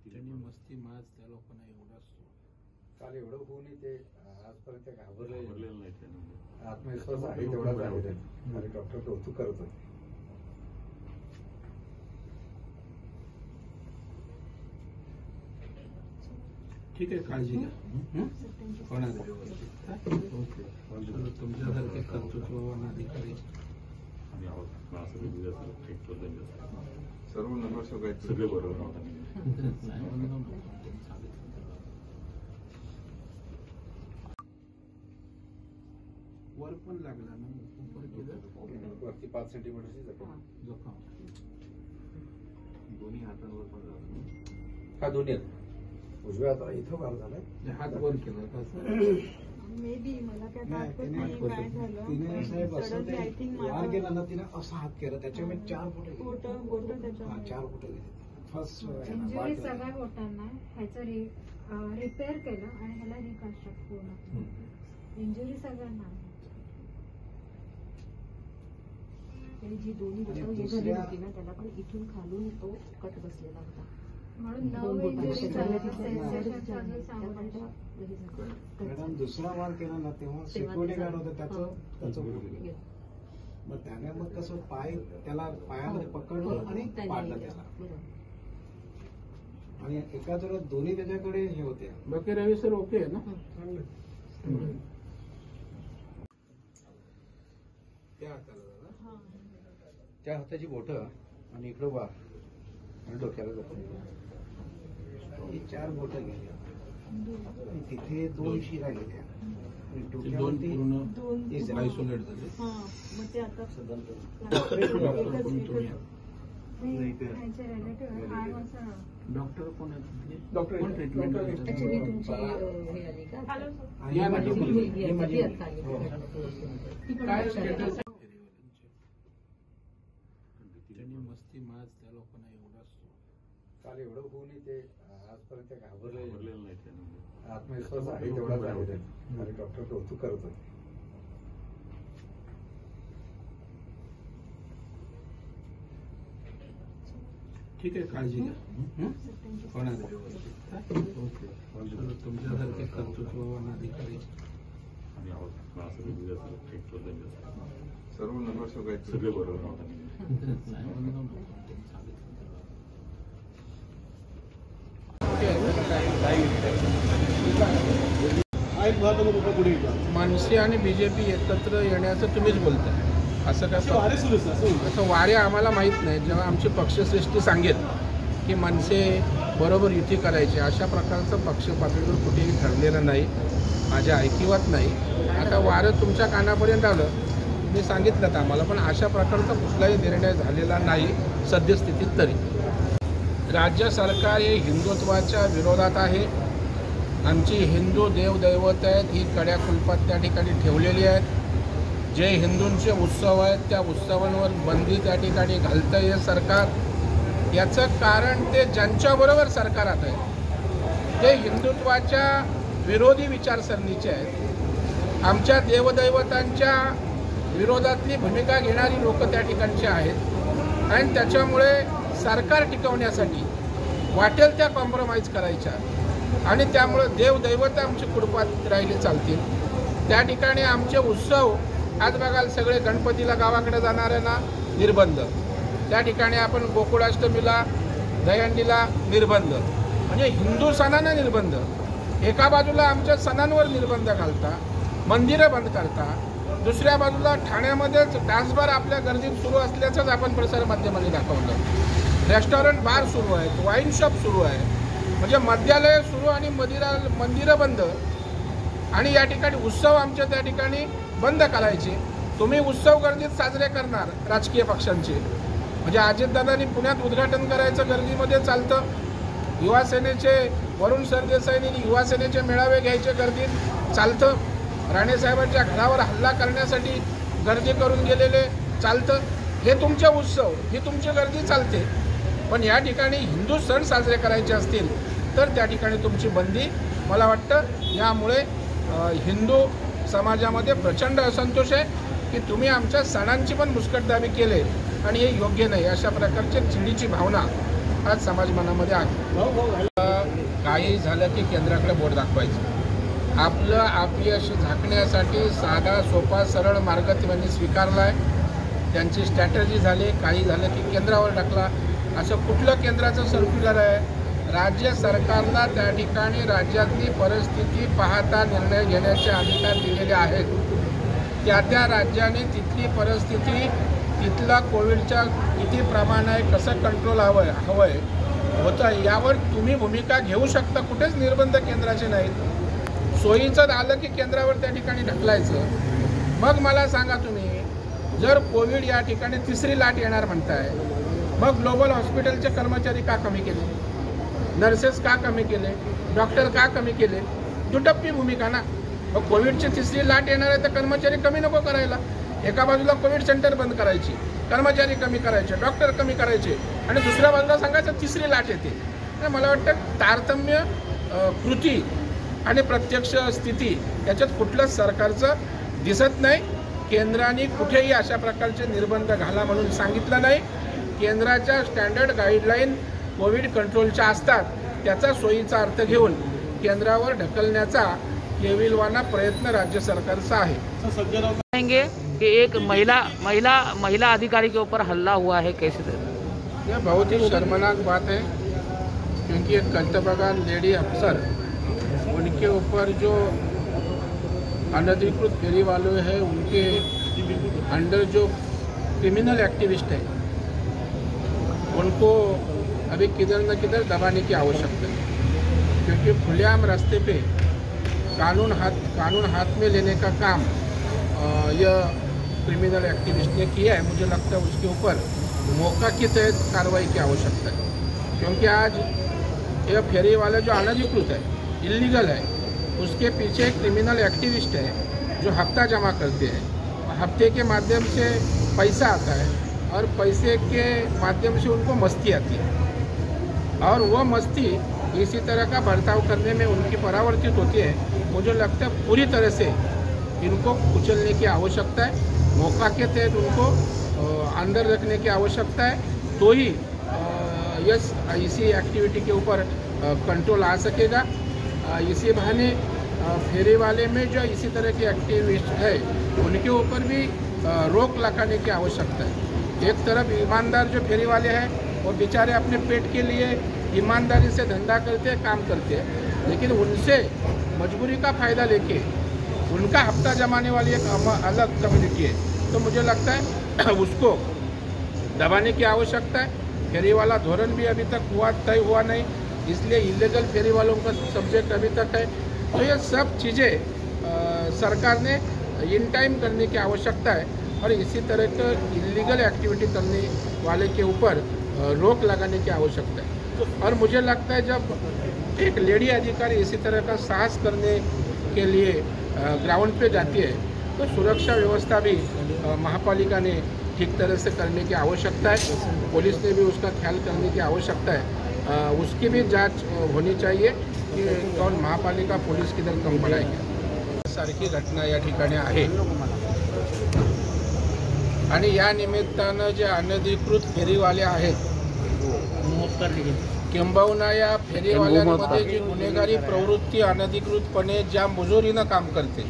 त्यांनी मस्ती माज त्या लोकांना एवढा असतो. काल एवढं होऊनही ते आजपर्यंत घाबरलेलं नाही त्यांना. आत्मविश्वास आहे तेवढाच आहे आणि डॉक्टर कौतुक करत होते. ठीक आहे, काळजी घ्या. होणार आहे व्यवस्थित. ओके. तुमच्यासारखे कर्तृत्ववान अधिकारी आम्ही आहोत. असं वेगवेगळं असं एक शोधन सर्व नगरसेवक आहेत सगळे बरोबर आहोत आम्ही. वर पण लागला ना, वर केलं वरती 5 सेंटीमीटरची जखम. दोन्ही हातांवर पण झालं. हा दोन्ही आहेत. उजव्या हाताला इथं वार झालाय. हात वर केला. मे बी मला काय आठवत नाही काय झालं. तिने साहेब असं Suddenly I think वार माझं केला ना, तिने असा हात केला, त्याच्यामुळे 4 फुट बोट त्याच्यामध्ये 4 फुट गेले. फर्स्ट इंजुरी सगळ्या बोटांना ह्याचं रिपेअर केलं आणि ह्याला रिकन्स्ट्रक्ट पूर्ण. इंजुरी सगळ्यांना आहे. आणि जी दोन्ही बोटं हे झाली होती ना, त्याला पण इथून खालून तो कट बसलेला होता. म्हणून दोन 9 बोटांच्या इंजुरी सगळ्या झाल्या. तिच्या सेन्सेशन त्या पलट्या मॅडम दुसरा वार केला ना, तेव्हा सिक्युरिटी गार्ड होतं, त्याचं बोट. मग त्याने मग कसं त्याला पायामध्ये पकडलं आणि पाडलं त्याला. आणि एका जोरात दोन्ही त्याच्याकडे हे होते. बाकी रवी सर ओके आहे ना? त्या हाताला दादा, त्या हाताची बोटं आणि इकडं वार आणि डोक्याला जखम. ही 4 बोटं गेली आणि तिथे 2 शिरा गेल्या आणि ते दोन डोक्यावरती पूर्ण आयसोलेट झाले. मग ते आता ह्यांचे रिलेटिव्ह 8 वर्ष. डॉक्टर कोण आहेत? डॉक्टर कोण ट्रीटमेंट ऍक्च्युली तुमची हे आली का? ही माझी मुलगी. मुलगी ही माझी आहे, ती मुलगी. आता आली. ती पण काय लक्षात status येतं. आहे? त्यांनी मस्ती माज त्या लोकांना एवढा असतो. काल एवढं होऊनही ते आजपर्यंत घाबरलेलं नाही त्यांना. आत्मविश्वास आहे तेवढाच आहे आणि डॉक्टर कौतुक करत होते. ठीक आहे, काळजी घ्या. होणार आहे व्यवस्थित. ओके. तुमच्यासारखे कर्तृत्ववान अधिकारी आम्ही आहोत. असं वेगवेगळं असं एक शोधन सर्व नगरसेवक आहेत सगळे बरोबर आहोत आम्ही. मनसे आणि बीजेपी एकत्र येण्याचं तुम्हीच बोलताय. असं काय असं वारे आम्हाला माहीत नाही. जेव्हा आमची पक्षश्रेष्ठी सांगेल की मनसे बरोबर युती करायची, अशा प्रकारचं पक्ष पातळीवर कुठेही ठरलेलं नाही, माझ्या ऐकिवात नाही. आता वारं तुमच्या कानापर्यंत आलं, तुम्ही सांगितलं आम्हाला, पण अशा प्रकारचा कुठलाही निर्णय झालेला नाही सद्यस्थितीत तरी. राज्य सरकार हे हिंदुत्वाच्या विरोधात आहे. आमची हिंदू देवदैवत आहेत, ही कड्या कुलपात त्या ठिकाणी ठेवलेली आहेत. जे हिंदूंचे उत्सव आहेत त्या उत्सवांवर बंदी त्या ठिकाणी घालतं हे सरकार. याचं कारण ते ज्यांच्याबरोबर सरकारात आहे ते हिंदुत्वाच्या विरोधी विचारसरणीचे आहेत. आमच्या देवदैवतांच्या विरोधातली भूमिका घेणारी लोक त्या ठिकाणची आहेत आणि त्याच्यामुळे सरकार टिकवण्यासाठी वाटेल त्या कॉम्प्रोमाइज करायच्या आणि त्यामुळे देवदैवत आमची कुडपात राहिली चालतील. त्या ठिकाणी आमचे उत्सव आज बघाल, सगळे गणपतीला गावाकडे जाणाऱ्यांना निर्बंध, त्या ठिकाणी आपण गोकुळाष्टमीला दहीहंडीला निर्बंध, म्हणजे हिंदू सणांना निर्बंध. एका बाजूला आमच्या सणांवर निर्बंध घालता, मंदिरं बंद करता, दुसऱ्या बाजूला ठाण्यामध्येच डान्सबार आपल्या गर्दीत सुरू असल्याचंच आपण प्रसारमाध्यमांनी दाखवलं. रेस्टॉरंट बार सुरू आहेत, वाईन शॉप सुरू आहे, म्हणजे मद्यालय सुरू आणि मंदिरं बंद. आणि या ठिकाणी उत्सव आमच्या त्या ठिकाणी बंद करायचे. तुम्ही उत्सव गर्दीत साजरे करणार राजकीय पक्षांचे, म्हणजे अजितदादांनी पुण्यात उद्घाटन करायचं गर्दीमध्ये चालतं. युवासेनेचे वरुण सरदेसाईंनी युवासेनेचे मेळावे घ्यायचे गर्दीत चालतं. राणेसाहेबांच्या घरावर हल्ला करण्यासाठी गर्दी करून गेलेले चालतं. हे तुमचे उत्सव, ही तुमची गर्दी चालते. पण या ठिकाणी हिंदू सण साजरे करायचे असतील तर त्या ठिकाणी तुमची बंदी. मला वाटतं यामुळे हिंदू समाजामध्ये प्रचंड असंतोष आहे की तुम्ही आमच्या सणांची पण मुस्कटदाबी केले आणि हे योग्य नाही. अशा प्रकारची चिडीची भावना हाच समाज मनामध्ये आहे. काही झालं की केंद्राकडे बोट दाखवायचं. आपलं अपयश झाकण्यासाठी साधा सोपा सरळ मार्ग त्यांनी स्वीकारला आहे. त्यांची स्ट्रॅटर्जी झाली. काही झालं की केंद्रावर टाकला. असं कुठलं केंद्राचं सर्क्युलर आहे? राज्य सरकारला त्या ठिकाणी राज्यातली परिस्थिती पाहता निर्णय घेण्याचे अधिकार दिलेले आहेत. त्या राज्याने तिथली परिस्थिती, तिथला कोविडच्या किती प्रमाण आहे, कसं कंट्रोल हवं होतं यावर तुम्ही भूमिका घेऊ शकता. कुठेच निर्बंध केंद्राचे नाहीत. सोयीचं आलं की केंद्रावर त्या ठिकाणी ढकलायचं. मग मला सांगा तुम्ही, जर कोविड या ठिकाणी तिसरी लाट येणार म्हणताय, मग ग्लोबल हॉस्पिटलचे कर्मचारी का कमी केले? नर्सेस का कमी केले? डॉक्टर का कमी केले? दुटप्पी भूमिका ना. मग कोविडची तिसरी लाट येणार आहे तर कर्मचारी कमी नको करायला. एका बाजूला कोविड सेंटर बंद करायची, कर्मचारी कमी करायचे, डॉक्टर कमी करायचे, आणि दुसऱ्या बाजूला सांगायचं तिसरी लाट येते. मला वाटतं तारतम्य कृती आणि प्रत्यक्ष स्थिती याच्यात कुठलंच सरकारचं दिसत नाही. केंद्राने कुठेही अशा प्रकारचे निर्बंध घाला म्हणून सांगितलं नाही. केंद्राच्या स्टँडर्ड गाईडलाईन कोविड कंट्रोलच्या असतात. त्याचा सोयीचा अर्थ घेऊन केंद्रावर ढकलण्याचा केविलवाना प्रयत्न राज्य सरकारचा आहे. कहेंगे कि एक महिला अधिकारी के ऊपर हल्ला हुआ है, कैसे? यह बहुत ही शर्मनाक बात है, क्योंकि एक कर्तव्यगान लेडी अफसर, उनके ऊपर जो अनधिकृत फेरी वाले हैं, उनके अंडर जो क्रिमिनल एक्टिविस्ट है, उनको अभी किधर न किधर दबाने की आवश्यकता है. क्योंकि खुलेआम रास्ते पे कानून हाथ में लेने का काम यह क्रिमिनल एक्टिविस्ट ने किया है. मुझे लगता है उसके ऊपर मौका के तहत कार्रवाई की आवश्यकता है. क्योंकि आज यह फेरी वाले जो अनधिकृत है, इलीगल है, उसके पीछे क्रिमिनल एक्टिविस्ट है जो हफ्ता जमा करते हैं. हफ्ते के माध्यम से पैसा आता है और पैसे के माध्यम से उनको मस्ती आती है, और वो मस्ती इसी तरह का बर्ताव करने में उनकी परावर्तित होती है. मुझे लगता है पूरी तरह से इनको कुचलने की आवश्यकता है. मौका के तहत उनको अंदर रखने की आवश्यकता है, तो ही इसी एक्टिविटी के ऊपर कंट्रोल आ सकेगा. इसी बहाने फेरी वाले में जो इसी तरह के एक्टिविस्ट है, उनके ऊपर भी रोक लगाने की आवश्यकता है. एक तरफ ईमानदार जो फेरी वाले हैं, वो बेचारे अपने पेट के लिए ईमानदारी से धंधा करते हैं, काम करते हैं, लेकिन उनसे मजबूरी का फ़ायदा लेके उनका हफ्ता जमाने वाली एक अलग कम्युनिटी है. तो मुझे लगता है उसको दबाने की आवश्यकता है. फेरी वाला धोरण भी अभी तक तय हुआ नहीं, इसलिए इलीगल फेरी वालों का सब्जेक्ट अभी तक है. तो ये सब चीज़ें सरकार ने इन टाइम करने की आवश्यकता है, और इसी तरह के इलीगल एक्टिविटी करने वाले के ऊपर रोक लगाने की आवश्यकता है. और मुझे लगता है जब एक लेडी अधिकारी इसी तरह का साहस करने के लिए ग्राउंड पे जाती है, तो सुरक्षा व्यवस्था भी महापालिका ने ठीक तरह से करने की आवश्यकता है. पुलिस ने भी उसका ख्याल करने की आवश्यकता है. उसकी भी जांच होनी चाहिए की कौन महापालिका पोलीस किधर कम पडायची सारखी घटना या ठिकाणी आहे. आणि या निमित्तानं जे अनधिकृत फेरीवाले आहेत, किंबहुना या फेरीवाल्यांमध्ये जी गुन्हेगारी प्रवृत्ती अनधिकृतपणे ज्या मुजोरीनं काम करते,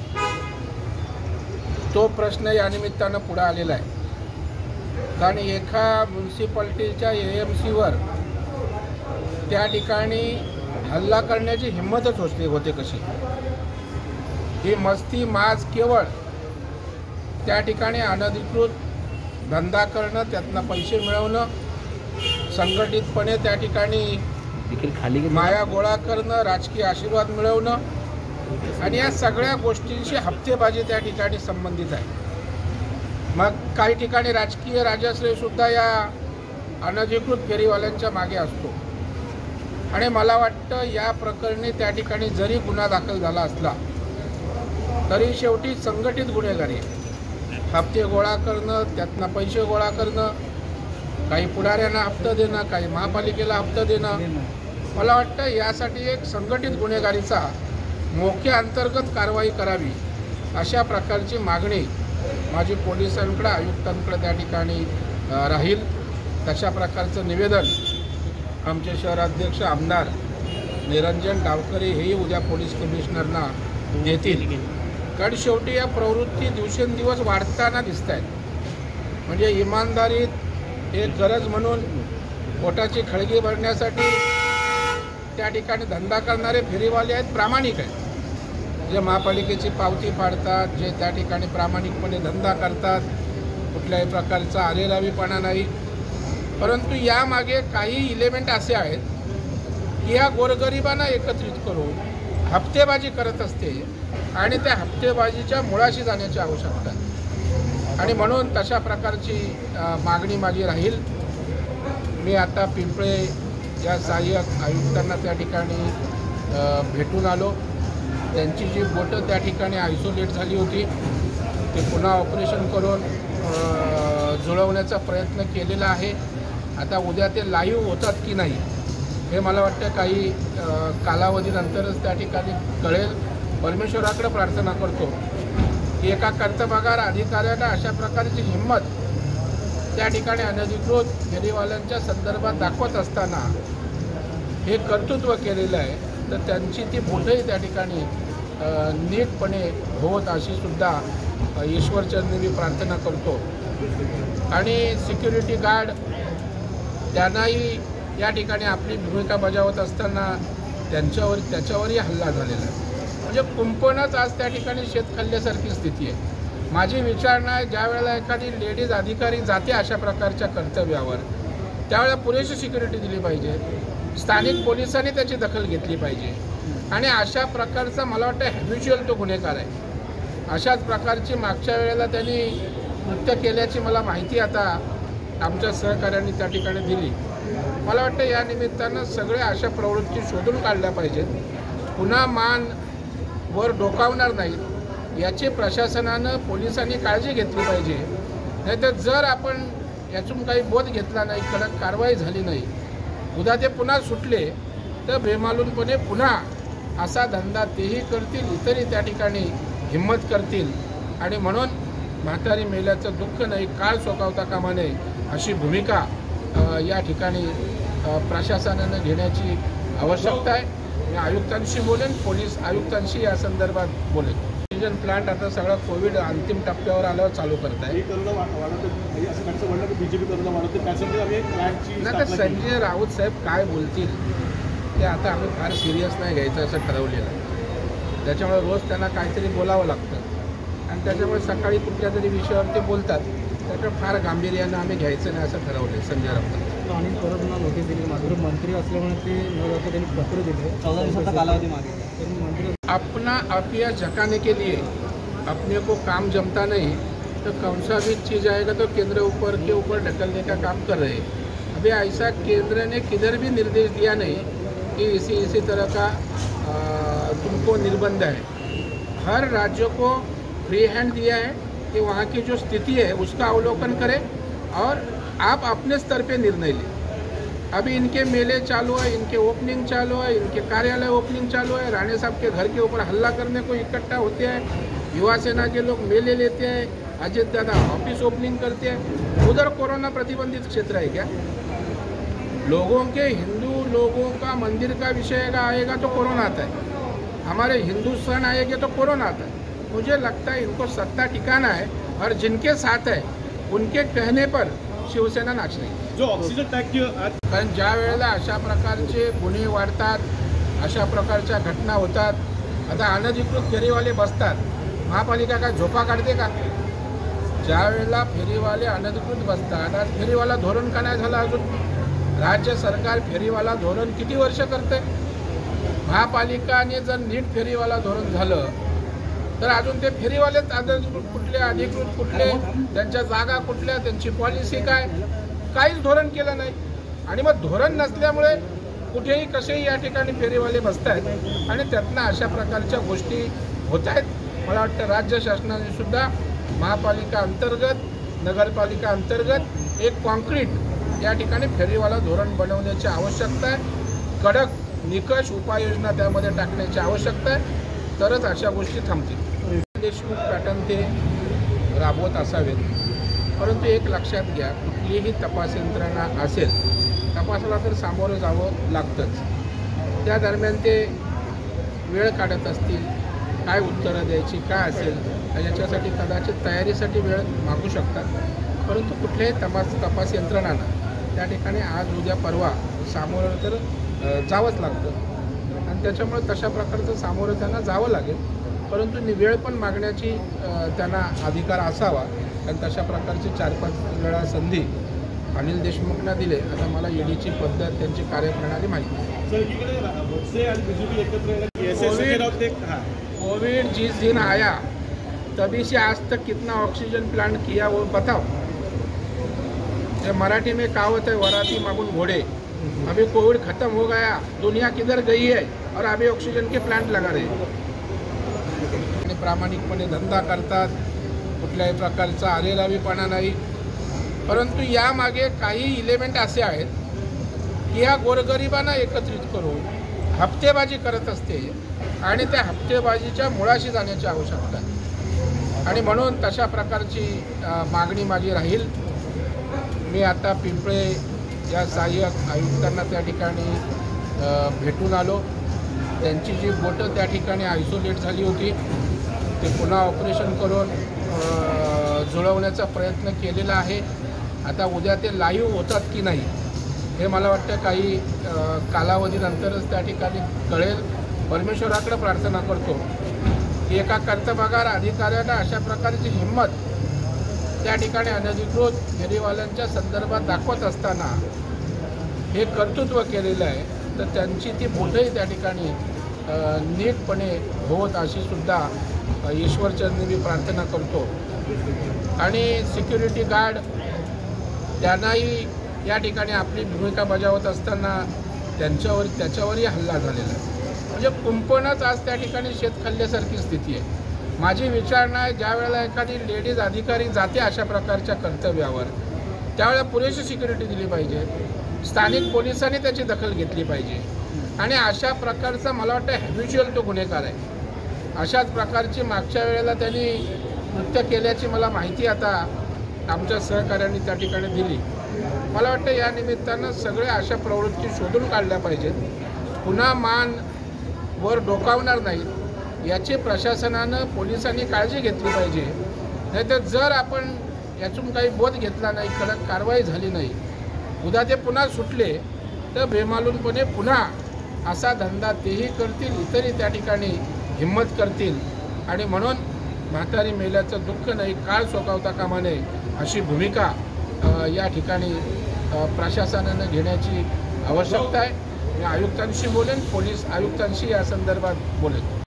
तो प्रश्न या निमित्तानं पुढे आलेला आहे. कारण एका म्युन्सिपाल्टीच्या AMCवर त्या ठिकाणी हल्ला करण्याची हिंमतच होते कशी. ही मस्ती माज केवळ त्या ठिकाणी अनधिकृत धंदा करणं, त्यातनं पैसे मिळवणं, संघटितपणे त्या ठिकाणी माया गोळा करणं, राजकीय आशीर्वाद मिळवणं, आणि या सगळ्या गोष्टींशी हप्तेबाजी त्या ठिकाणी संबंधित आहे. मग काही ठिकाणी राजकीय राजाश्रयसुद्धा या अनधिकृत फेरीवाल्यांच्या मागे असतो. आणि मला वाटतं या प्रकरणी त्या ठिकाणी जरी गुन्हा दाखल झाला असला तरी शेवटी संघटित गुन्हेगारी, हप्ते गोळा करणं, त्यातनं पैसे गोळा करणं, काही पुढाऱ्यांना हप्ता देणं, काही महापालिकेला हप्ता देणं, मला वाटतं यासाठी एक संघटित गुन्हेगारीचा मोक्या अंतर्गत कारवाई करावी अशा प्रकारची मागणी माझी पोलिसांकडे, आयुक्तांकडे त्या ठिकाणी राहील. तशा प्रकारचं निवेदन आमचे शहराध्यक्ष आमदार निरंजन डावकरे हेही उद्या पोलीस कमिशनरना देतील. कारण शेवटी या प्रवृत्ती दिवसेंदिवस वाढताना दिसत आहेत. म्हणजे इमानदारीत एक गरज म्हणून पोटाची खळगी भरण्यासाठी त्या ठिकाणी धंदा करणारे फेरीवाले आहेत, प्रामाणिक आहेत, जे महापालिकेची पावती फाडतात, जे त्या ठिकाणी प्रामाणिकपणे धंदा करतात, कुठल्याही प्रकारचा अरेरावीपणा नाही. परंतु यामागे काही इलेमेंट असे आहेत की या गोरगरिबांना एकत्रित करून हप्तेबाजी करत असते आणि त्या हप्तेबाजीच्या मुळाशी जाण्याची आवश्यकता आहे. आणि म्हणून तशा प्रकारची मागणी माझी राहील. मी आता पिंपळे या सहाय्यक आयुक्तांना त्या ठिकाणी भेटून आलो. त्यांची जी बोटं त्या ठिकाणी आयसोलेट झाली होती ते पुन्हा ऑपरेशन करून जुळवण्याचा प्रयत्न केलेला आहे. आता उद्या ते लाईव्ह होतात की नाही हे मला वाटतं काही कालावधीनंतरच त्या ठिकाणी कळेल. परमेश्वराकडे प्रार्थना करतो की एका कर्तबगार अधिकाऱ्याला अशा प्रकारची हिंमत त्या ठिकाणी अनधिकृत फेरीवाल्यांच्या संदर्भात दाखवत असताना हे कर्तृत्व केलेलं आहे, तर त्यांची ती बोटही त्या ठिकाणी नीटपणे होत अशी सुद्धा ईश्वरचरणी मी प्रार्थना करतो. आणि सिक्युरिटी गार्ड त्यांनाही या ठिकाणी आपली भूमिका बजावत असताना त्याच्यावरही हल्ला झालेला आहे. म्हणजे कुंपणच आज त्या ठिकाणी शेतखल्ल्यासारखी स्थिती आहे. माझी विचारणा आहे, ज्या वेळेला एखादी लेडीज अधिकारी जाते अशा प्रकारच्या कर्तव्यावर त्यावेळेला पुरेशी सिक्युरिटी दिली पाहिजे, स्थानिक पोलिसांनी त्याची दखल घेतली पाहिजे. आणि अशा प्रकारचा मला वाटतं हॅबिच्युअल तो गुन्हेगार आहे. अशाच प्रकारची मागच्या वेळेला त्यांनी कृत्य केल्याची मला माहिती आता आमच्या सहकाऱ्यांनी त्या ठिकाणी दिली. मला वाटतं या निमित्तानं सगळ्या अशा प्रवृत्ती शोधून काढल्या पाहिजेत. पुन्हा मान वर डोकावणार नाहीत याची प्रशासनानं पोलिसांनी काळजी घेतली पाहिजे. नाहीतर जर आपण यातून काही बोध घेतला नाही, कडक कारवाई झाली नाही, उद्या ते पुन्हा सुटले तर बेमालूनपणे पुन्हा असा धंदा तेही करतील, इतरही त्या ठिकाणी हिंमत करतील. आणि म्हणून म्हातारी मेल्याचं दुःख नाही, काळ सोकावता कामा नये अशी भूमिका या ठिकाणी प्रशासनानं घेण्याची आवश्यकता आहे. मी आयुक्तांशी बोलेन, पोलीस आयुक्तांशी या संदर्भात बोलेन. ऑक्सिजन प्लांट आता सगळं कोविड अंतिम टप्प्यावर आल्यावर चालू करत आहे. नाही तर संजय राऊत साहेब काय बोलतील ते आता आम्ही फार सिरियस नाही घ्यायचं असं ठरवलेलं आहे. त्याच्यामुळे रोज त्यांना काहीतरी बोलावं लागतं आणि त्याच्यामुळे सकाळी कुठल्या तरी विषयावर ते बोलतात, त्याच्यावर फार गांभीर्यानं आम्ही घ्यायचं नाही असं ठरवलं आहे संजय राऊत. आणि परत ना नोटीस दिली, माधुरी मंत्री असल्यामुळे ते न जाता त्यांनी पत्र दिले, 14 दिवसाचा कालावधी मागितला. अपना अपिया झकाने के लिए अपने को काम जमता नहीं तो कौन सा भी चीज़ आएगा तो केंद्र ऊपर के ऊपर ढकलने का काम कर रहे हैं. अभी ऐसा केंद्र ने किधर भी निर्देश दिया नहीं कि इसी तरह का तुमको निर्बंध है. हर राज्य को फ्री हैंड दिया है कि वहाँ की जो स्थिति है उसका अवलोकन करें और आप अपने स्तर पे निर्णय लें. अभी इनके मेले चालू है, इनके ओपनिंग चालू है, इनके कार्यालय ओपनिंग चालू है, राणे साहब के घर के ऊपर हल्ला करने को इकट्ठा होते हैं, युवा सेना के लोग मेले लेते हैं, अजित दादा ऑफिस ओपनिंग करते हैं. उधर कोरोना प्रतिबंधित क्षेत्र है क्या? लोगों के हिंदू लोगों का मंदिर का विषय आएगा तो कोरोना आता है, हमारे हिंदुस्तान आएंगे तो कोरोना आता है. मुझे लगता है इनको सत्ता ठिकाना है और जिनके साथ है उनके कहने पर शिवसेना नाच रही. जो ऑक्सिजन टँक कारण ज्या वेळेला अशा प्रकारचे गुन्हे वाढतात, अशा प्रकारच्या घटना होतात, आता अनधिकृत फेरीवाले बसतात, महापालिका काय झोपा काढते का? ज्या वेळेला फेरीवाले अनधिकृत बसतात, आज फेरीवाला धोरण का नाही झालं अजून? राज्य सरकार फेरीवाला धोरण किती वर्ष करते? महापालिकाने जर नीट फेरीवाला धोरण झालं तर अजून ते फेरीवालेच अनधिकृत कुठले, अधिकृत कुठले, त्यांच्या जागा कुठल्या, त्यांची पॉलिसी काय, काहीच धोरण केलं नाही. आणि मग धोरण नसल्यामुळे कुठेही कसेही या ठिकाणी फेरीवाले बसत आहेत आणि त्यातनं अशा प्रकारच्या गोष्टी होत आहेत. मला वाटतं राज्य शासनाने सुद्धा महापालिका अंतर्गत, नगरपालिका अंतर्गत एक कॉन्क्रीट या ठिकाणी फेरीवाला धोरण बनवण्याची आवश्यकता आहे. कडक निकष उपाययोजना त्यामध्ये टाकण्याची आवश्यकता आहे, तरच अशा गोष्टी थांबतील. देशमुख पॅटर्न ते राबवत असावेत, परंतु एक लक्षात घ्या, कुठलीही तपास यंत्रणा असेल तर तपासाला तर सामोरं जावं लागतंच. त्या दरम्यान ते वेळ काढत असतील, काय उत्तरं द्यायची काय असेल याच्यासाठी कदाचित तयारीसाठी वेळ मागू शकतात. परंतु कुठल्याही तपास यंत्रणांना त्या ठिकाणी आज उद्या परवा सामोरं तर जावंच लागतं आणि त्याच्यामुळे तशा प्रकारचं सामोरं त्यांना जावं लागेल. परंतु वेळ पण मागण्याची त्यांना अधिकार असावा आणि तशा प्रकारची 4-5 वेळा संधी अनिल देशमुखना दिले. आता मला ईडीची पद्धत त्यांची कार्यप्रणाली माहिती है. कोविड जिस दिन आया तभी से आज तक कितना ऑक्सीजन प्लांट किया वो बताओ. ये मराठी में कहावत है, वराती मांगून घोड़े. अभी कोविड खत्म हो गया, दुनिया किधर गई है और अभी ऑक्सीजन के प्लांट लगा रहे. आणि प्रामाणिकपणे धंदा करतात, कुठल्याही प्रकारचा अरेरावीपणा नाही. परंतु यामागे काही इलेमेंट असे आहेत की या गोरगरिबांना एकत्रित करून हप्तेबाजी करत असते आणि त्या हप्तेबाजीच्या मुळाशी जाण्याची आवश्यकता आहे आणि म्हणून तशा प्रकारची मागणी माझी राहील. मी आता पिंपळे या सहाय्यक आयुक्तांना त्या ठिकाणी भेटून आलो. त्यांची जी बोटं त्या ठिकाणी आयसोलेट झाली होती ते पुन्हा ऑपरेशन करून जुळवण्याचा प्रयत्न केलेला आहे. आता उद्या ते लाईव्ह होतात की नाही हे मला वाटतं काही कालावधीनंतरच त्या ठिकाणी कळेल. परमेश्वराकडे प्रार्थना करतो की एका कर्तबगार अधिकाऱ्याला अशा प्रकारची हिंमत त्या ठिकाणी अनधिकृत फेरीवाल्यांच्या संदर्भात दाखवत असताना हे कर्तृत्व केलेलं आहे तर त्यांची ती बोटही त्या ठिकाणी नीटपणे होत अशी सुद्धा ईश्वरचरणी मी प्रार्थना करतो. आणि सिक्युरिटी गार्ड त्यांनाही या ठिकाणी आपली भूमिका बजावत असताना त्याच्यावरही हल्ला झालेला आहे. म्हणजे कुंपणच आज त्या ठिकाणी शेतखल्ल्यासारखी स्थिती आहे. माझी विचारणा आहे ज्या वेळेला एखादी लेडीज अधिकारी जाते अशा प्रकारच्या कर्तव्यावर त्यावेळेला पुरेशी सिक्युरिटी दिली पाहिजे. स्थानिक पोलिसांनी त्याची दखल घेतली पाहिजे आणि अशा प्रकारचा मला वाटतं हॅबिच्युअल तो गुन्हेगार आहे. अशाच प्रकारची मागच्या वेळेला त्यांनी कृत्य केल्याची मला माहिती आता आमच्या सहकार्यांनी त्या ठिकाणी दिली. मला वाटतं या निमित्तानं सगळ्या अशा प्रवृत्ती शोधून काढल्या पाहिजेत. पुन्हा मान वर डोकावणार नाहीत याची प्रशासनानं पोलिसांनी काळजी घेतली पाहिजे. नाहीतर जर आपण यातून काही बोध घेतला नाही, कडक कारवाई झाली नाही, उद्या ते पुन्हा सुटले तर बेमालूमपणे पुन्हा असा धंदा तेही करतील, इतरही त्या ठिकाणी हिंमत करतील. आणि म्हणून म्हातारी मेल्याचं दुःख नाही, काळ सोकावता कामा नये अशी भूमिका या ठिकाणी प्रशासनानं घेण्याची आवश्यकता आहे. मी आयुक्तांशी बोलेन, पोलीस आयुक्तांशी या संदर्भात बोलेन.